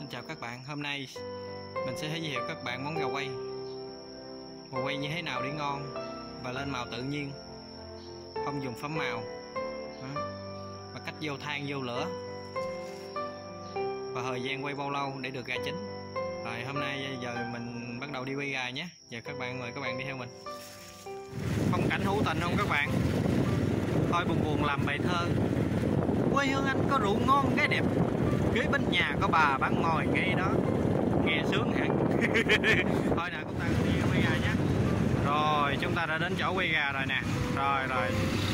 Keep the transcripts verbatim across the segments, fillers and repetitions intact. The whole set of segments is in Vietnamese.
Xin chào các bạn, hôm nay mình sẽ giới thiệu các bạn món gà quay. Gà quay như thế nào để ngon và lên màu tự nhiên, không dùng phẩm màu, và cách vô than vô lửa, và thời gian quay bao lâu để được gà chín. Rồi hôm nay giờ mình bắt đầu đi quay gà nhé. Giờ các bạn mời các bạn đi theo mình. Phong cảnh hữu tình không các bạn? Thôi buồn buồn làm bài thơ. Quê hương anh có rượu ngon gái đẹp, kế bên nhà có bà bán ngồi ngay đó, nghe sướng hẳn. Thôi nè, chúng ta đi quay gà nhé. Rồi chúng ta đã đến chỗ quay gà rồi nè. Rồi rồi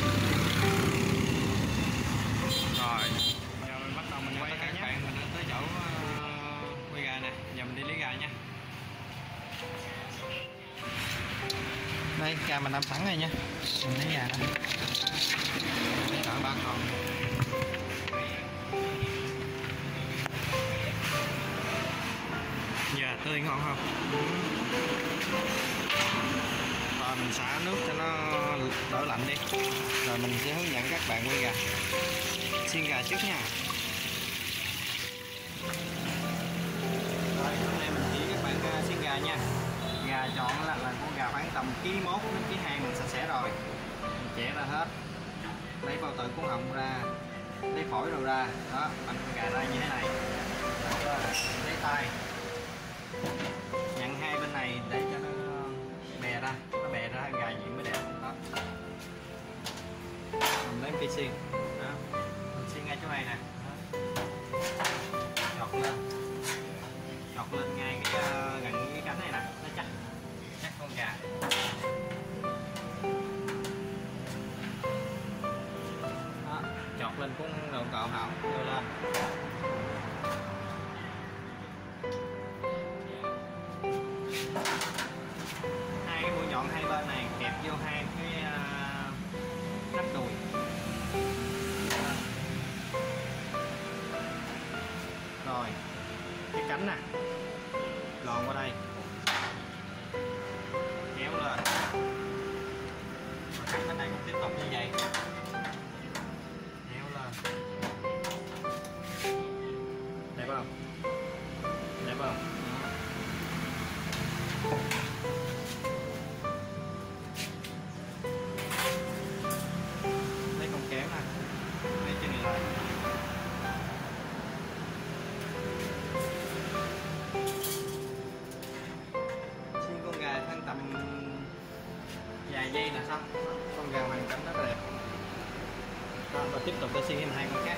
Rồi giờ mình bắt đầu mình quay các nhé. Bạn mình đã tới chỗ uh, quay gà nè. Giờ mình đi lấy gà nha. Đây gà mình làm sẵn rồi nha. Mình lấy gà đây. Đợi ba con. Dạ tươi ngon không? Rồi mình xả nước cho nó đỡ lạnh đi. Rồi mình sẽ hướng dẫn các bạn quay gà. Xiên gà trước nha. Rồi hôm nay mình chỉ các bạn xiên gà nha. Gà chọn là, là con gà khoảng tầm ký mốt đến ký hai mình sạch sẽ rồi. Mình chẻ ra hết. Lấy bao tử cuốn họng ra, lấy phổi rồi ra. Đó, bánh con gà ra như thế này. Đó, lấy tay nhận hai bên này để cho nó bè ra, nó bè ra gà gì mới đẹp. Đó, mình lấy cây xiên, đó, mình xiên ngay chỗ này nè, chọt lên, chọt lên ngay cái uh, gần cái cánh này nè, nó chắc, chắc con gà. Đó, chọt lên cũng đầu cọ hảo, đưa lên. Hai cái mũi nhọn hai bên này kẹp vô hai cái uh, nắp đùi. Rồi cái cánh nè lòn qua đây, kéo lên, rồi cái này cũng tiếp tục như vậy, kéo lên. Đẹp không? Đẹp không? Lấy con kéo nè, lấy chân này lại. Xiên con gà khoảng tầm vài giây là xong. Con gà hoàn cảnh rất là đẹp. Đó, và tiếp tục để xiên thêm hai con khác.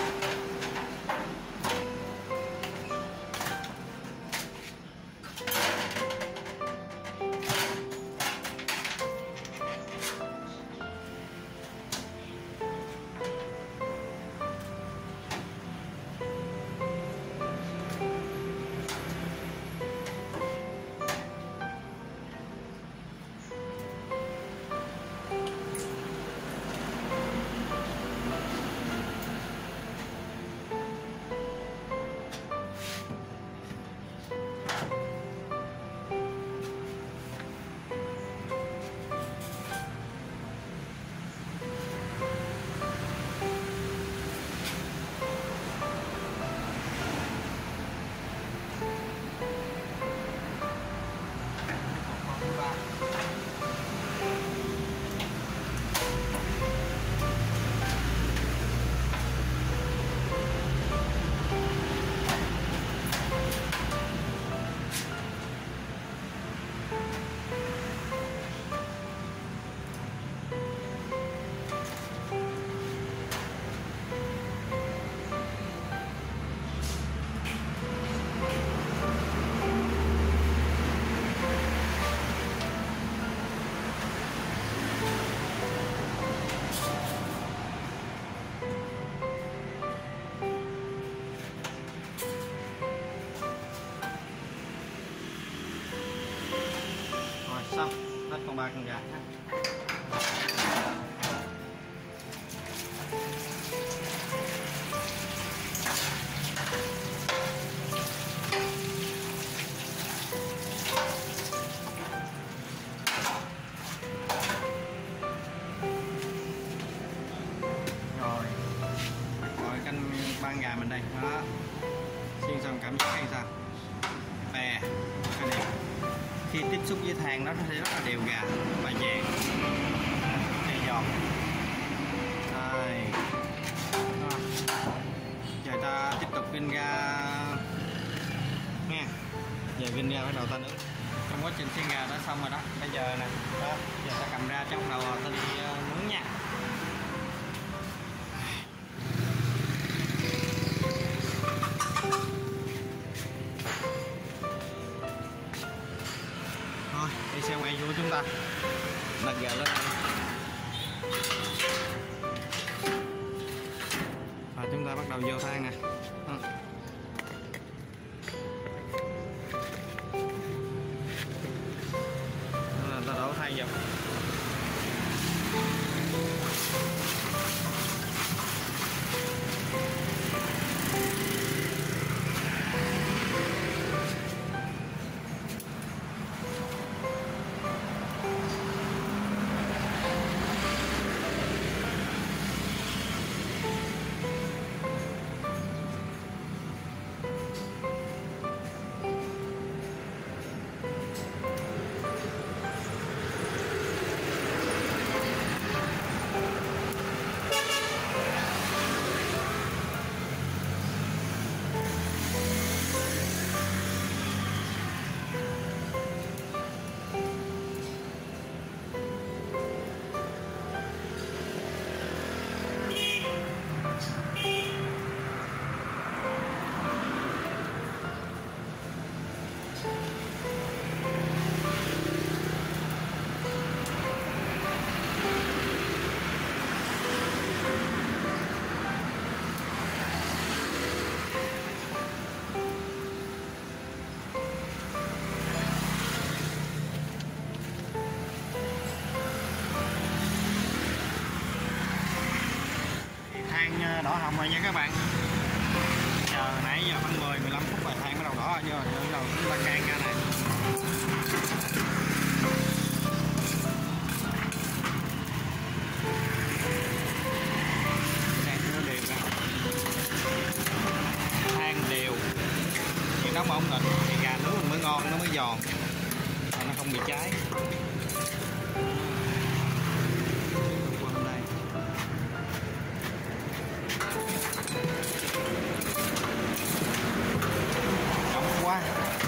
Xong, hết con ba con gà ha. Rồi, rồi canh ban gà mình đây đó. Chiên xong cảm giác hay sao? Bè, cái này khi tiếp xúc với than nó sẽ rất là đều gà và vàng, này giòn. Đây. Giờ ta tiếp tục kinh ga nha. Giờ kinh ga bắt đầu ta nướng. Trong quá trình chiên gà đã xong rồi đó. Bây giờ nè, đó, giờ ta cầm ra trong đầu ta đi uh, nướng nha. Thôi, đi xe quay của chúng ta đặt gà lên đây. Và chúng ta bắt đầu vô than nè. Đó là ta đổ than vào. Than đỏ hồng rồi nha các bạn. Giờ nãy giờ khoảng mười mười lăm phút rồi than bắt đầu đỏ rồi, bắt đầu chúng ta can ra này. Than nó đều ra. Than đều. Thì nó ổn định thì gà nướng mình mới ngon, nó mới giòn. Nó không bị cháy. Quá.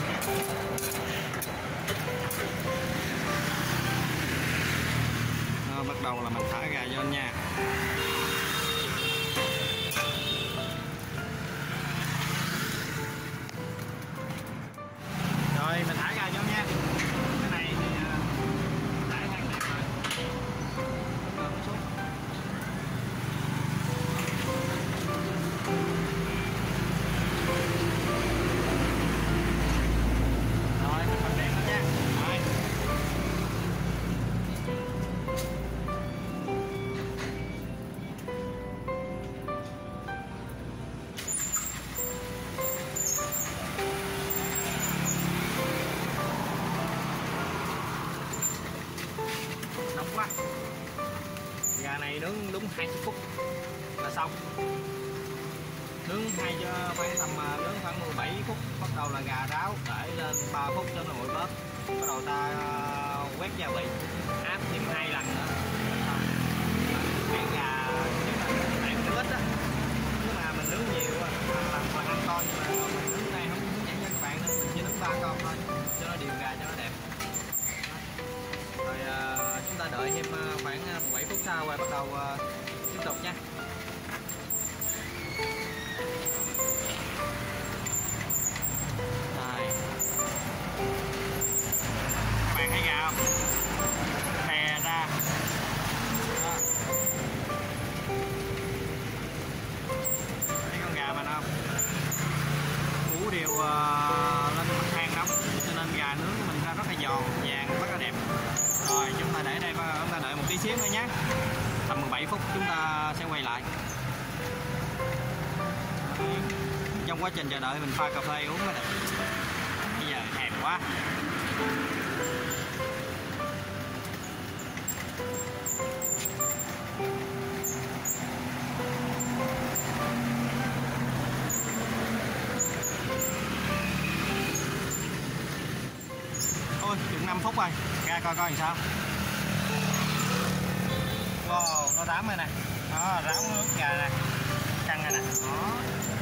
Đó, bắt đầu là mình thả gà vô nha. Rồi mình thả gà vô nha. Cái này thì thả than đẹp rồi. Quá. Gà này nướng đúng hai mươi phút là xong. Nướng hai cho khoảng tầm nướng khoảng mười bảy phút, bắt đầu là gà ráo để lên ba phút cho nó nguội bớt. Bắt đầu ta quét gia vị, áp thêm hai lần nữa. Cái gà nếu mà nướng ít á, nếu mà mình nướng nhiều á, làm phần ăn con mà mình nướng này không hướng dẫn cho các bạn nữa, mình chỉ nướng ba con thôi cho nó đều gà cho nó đẹp. Rồi uh, chúng ta đợi thêm uh, khoảng uh, bảy phút sau rồi bắt đầu uh, tiếp tục nha. Rồi. Các bạn thấy gà không? Thè ra. Đó. Thấy con gà mình không? Củ đều uh, lên than nóng cho nên gà nướng của mình ra rất là giòn, vàng, rất là đẹp. Rồi chúng ta để đây, chúng ta đợi một tí xíu nữa nhé. Tầm mười bảy phút chúng ta sẽ quay lại. Trong quá trình chờ đợi mình pha cà phê uống mới được. Bây giờ thèm quá. năm phút rồi, ra coi coi làm sao. Wow, nó rám rồi nè, đó, rám nước gà nè, căng rồi nè, đó,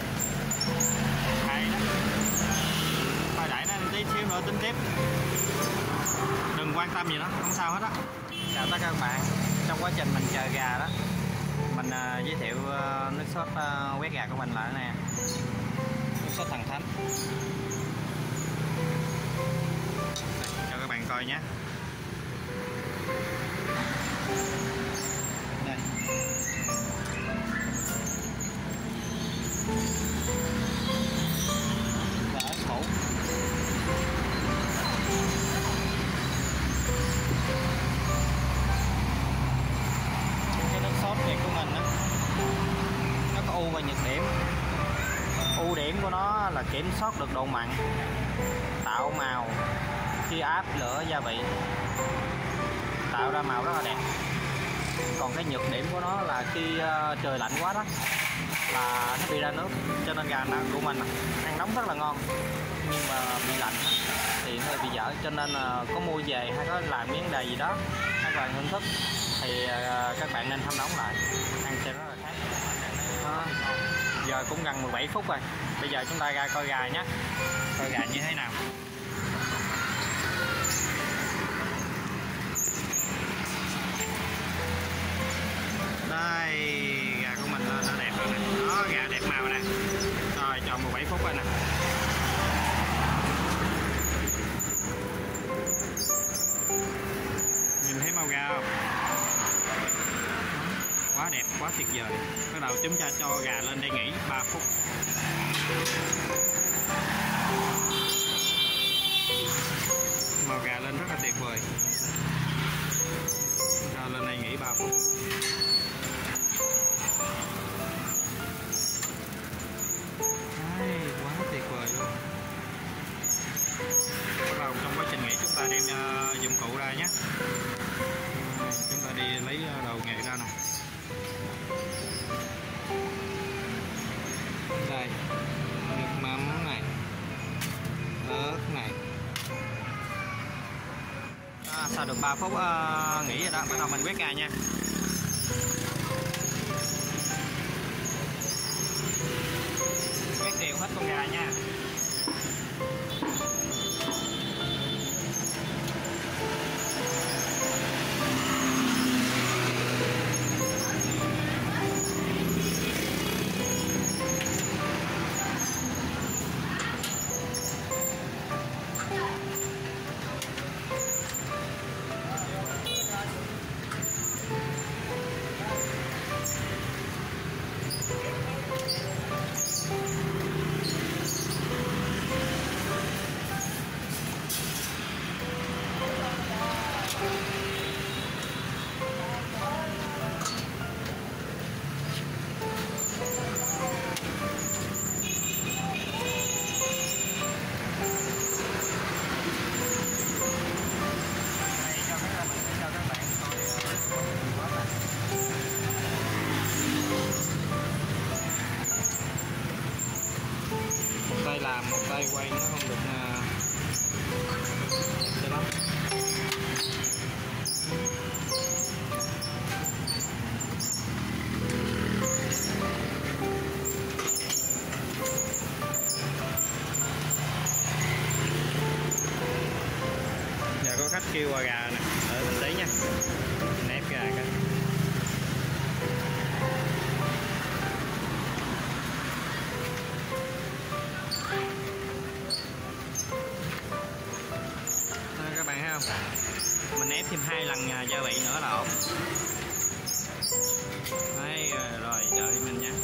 hay đó. Thôi đẩy nó tí xíu nữa tính tiếp, đừng quan tâm gì đó, không sao hết á. Chào tất cả các bạn, trong quá trình mình chờ gà đó, mình uh, giới thiệu uh, nước sốt uh, quét gà của mình là nè, nước sốt Thần Thánh. Đây, cho các bạn coi nhé. Đây. Đỡ khổ. Cái nước sốt này của mình đó, nó có ưu và nhược điểm. Ưu điểm của nó là kiểm soát được độ mặn, tạo màu khi áp lửa gia vị, tạo ra màu rất là đẹp. Còn cái nhược điểm của nó là khi uh, trời lạnh quá đó là nó bị ra nước, cho nên gà nó của mình ăn nóng rất là ngon, nhưng mà bị lạnh thì hơi bị dở. Cho nên uh, có mua về hay có làm miếng đầy gì đó hay là thưởng thức thì uh, các bạn nên hâm nóng lại, ăn sẽ rất là khác. Đó. Giờ cũng gần mười bảy phút rồi, bây giờ chúng ta ra coi gà nhé, coi gà như thế nào. Đây, gà của mình nó đẹp rồi nè, đó, gà đẹp màu nè. Rồi, tròn mười bảy phút rồi nè. Nhìn thấy màu gà không? Quá đẹp, quá tuyệt vời. Bắt đầu chúng ta cho gà lên đây nghỉ ba phút. Màu gà lên rất là tuyệt vời. Cho lên đây nghỉ ba phút. Đấy, quá tuyệt vời luôn. Bắt đầu trong quá trình nghỉ chúng ta đem uh, dụng cụ ra nhé. Chúng ta đi lấy đầu nghề ra nè. Đây, nước mắm này, ớt này. À, sau được ba phút uh, nghỉ rồi đó, bắt đầu mình quét gà nha. Quét đều hết con gà nha. Tay làm một tay quay nó không được uh, cho lắm. Giờ có khách kêu qua gà nè, đợi mình tí nha, mình ép gà cái. Các bạn thấy không, mình ép thêm hai lần gia vị nữa là ổn. Đấy, rồi đợi mình nhé.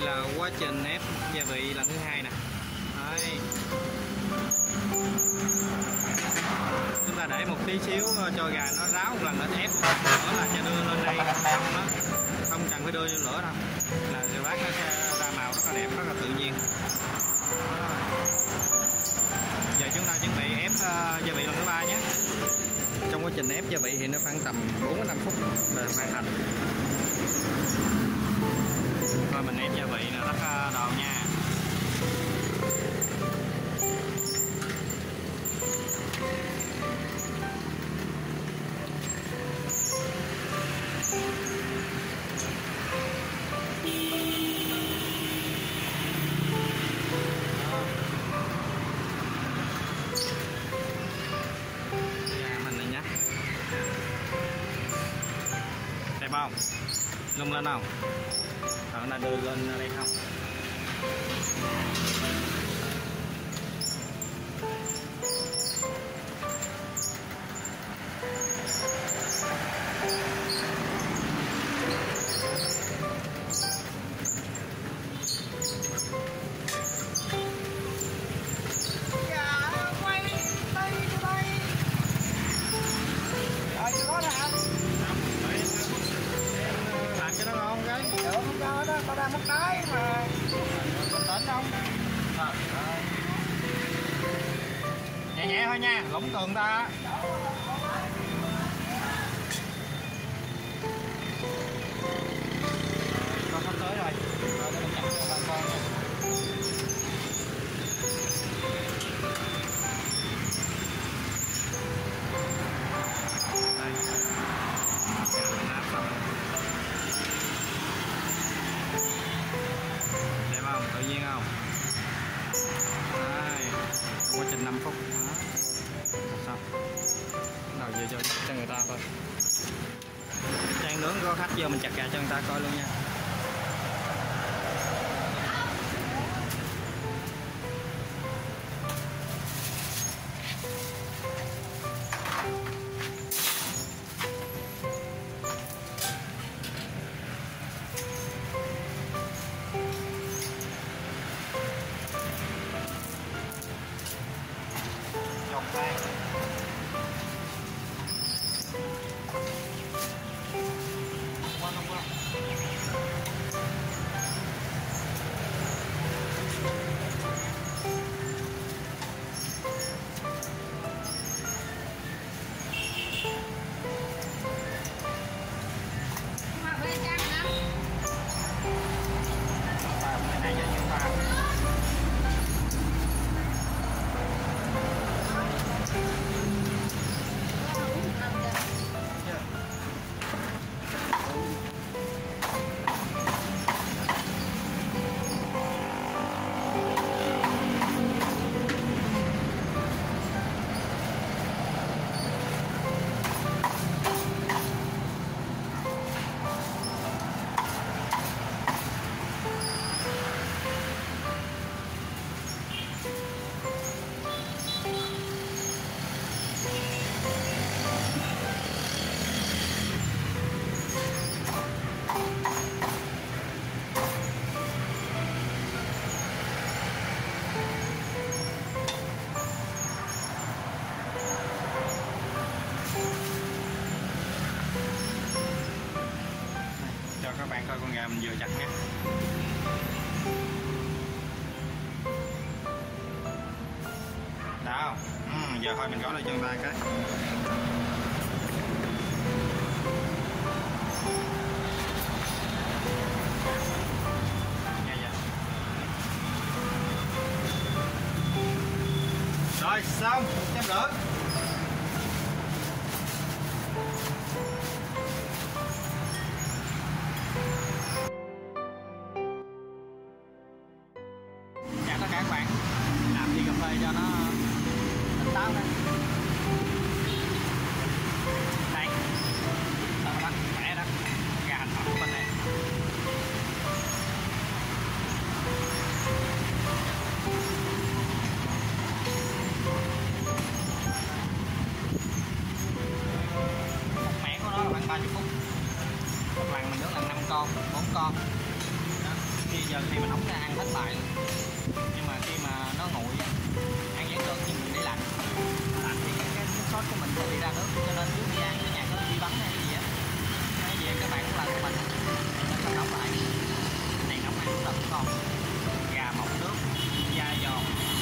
là quá trình ép gia vị lần thứ hai nè. Đấy. Chúng ta để một tí xíu cho gà nó ráo một lần nữa ép nữa là cho đưa lên đây không đó, không cần phải đưa vô lửa đâu, là rau bát nó sẽ ra màu rất là đẹp, rất là tự nhiên. Đó. Giờ chúng ta chuẩn bị ép uh, gia vị lần thứ ba nhé. Trong quá trình ép gia vị thì nó khoảng tầm bốn đến năm phút là hoàn thành. Rồi mình ép gia vị là rất đều nha. Đẹp không? Lung lên không? Rồi nó đưa lên đây không? Tao đang mất cái mà còn tỉnh không? Nhẹ nhẹ thôi nha, lũng tường ta. Con sắp tới rồi. Rồi để mình chặt cho bà con nha. Đây. Mình áp xong. Đẹp không? Tự nhiên không? Đây. Quá trình năm phút đó. Xong. Bắt đầu về cho, cho người ta thôi. Trang nướng có khách vô mình chặt gà cho người ta coi luôn nha. Đây. Qua không qua. Cho các bạn coi con gà mình vừa chặt nhé. Đâu? Ừ, giờ thôi mình gõ lại cho người ta cái. Dạ, dạ. Rồi xong, một trăm rưỡi. Chào tất cả các bạn, làm ly cà phê cho nó tỉnh táo lên. Đây, tao bắt khỏe đó, gà hành phẩm bên này. Một mẻ của nó là khoảng ba mươi phút. Một lần mình nướng là năm con, bốn con. Đó. Khi bây giờ thì mình nóng ra ăn hết bài luôn. Nhưng mà khi mà nó nguội á, ăn vẫn được nhưng mình để lạnh. Lạnh thì cái, cái sốt của mình sẽ đi ra nước, cho nên trước khi ăn cái nhà có đi bắn hay cái gì á, cái gì các bạn cũng làm của mình nên mình nóng lại. Cái này nóng ăn rất là ngon, gà mọng nước, da giòn.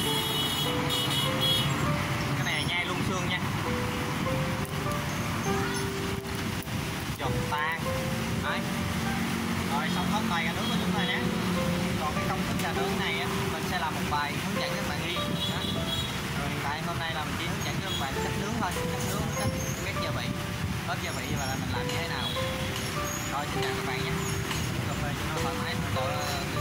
Cái này nhai luôn xương nha, giòn tan. Đấy. Rồi xong hết bài gà nướng của chúng ta nhé. Còn cái công thức gà nướng này á, mình sẽ làm một bài hướng dẫn các bạn riêng. Đó. Rồi hiện tại hôm nay là mình chỉ hướng dẫn cho các bạn cách nướng thôi, cách nướng, cách quét gia vị, ớt gia vị và là mình làm như thế nào. Rồi xin chào các bạn nhé. Cà phê cho nó thoải mái,